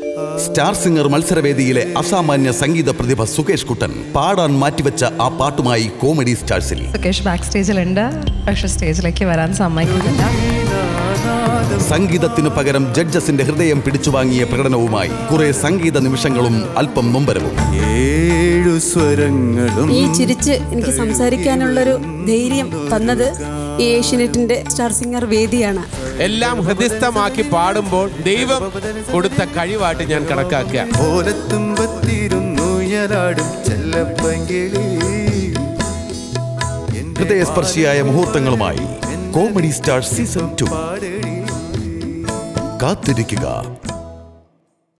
Star singer മത്സരവേദിയിലെ അസാമാന്യ സംഗീത പ്രതിഭ സുകേഷ് കുട്ടൻ പാടാൻ മാറ്റിവെച്ച ആ പാട്ടുമായി കോമഡി സ്റ്റാർസിൽ. സുകേഷ് ബാക്ക് സ്റ്റേജിലുണ്ട്, പക്ഷെ സ്റ്റേജിലേക്ക് വരാൻ സമ്മതിക്കുന്നില്ല. സംഗീതത്തിനു പകരം ജഡ്ജസിന്റെ ഹൃദയം പിടിച്ചുവാങ്ങിയ പ്രകടനവുമായി കുറെ സംഗീത നിമിഷങ്ങളും അല്പം നൊമ്പരവും. ഈ ചിരിച്ച് എനിക്ക് സംസാരിക്കാനുള്ളൊരു ധൈര്യം തന്നത് ഈ ഏഷ്യനെറ്റിന്റെ സ്റ്റാർ സിംഗർ വേദിയാണ്. എല്ലാം ഹൃദയസ്ഥമാക്കി പാടുമ്പോൾ ദൈവം കൊടുത്ത കഴിവായിട്ട് ഞാൻ കണക്കാക്കുക. ഹൃദയസ്പർശിയായ മുഹൂർത്തങ്ങളുമായി കോമഡി സ്റ്റാർ സീസൺ 2 കാത്തിരിക്കുക.